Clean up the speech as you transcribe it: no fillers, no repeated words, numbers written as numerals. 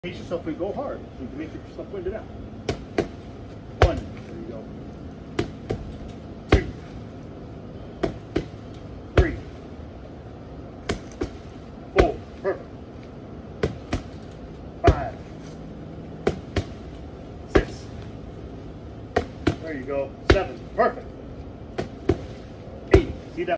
Pace yourself and go hard. You can make yourself wind it out. 1, there you go. 2, 3, 4, perfect. 5, 6, there you go. 7, perfect.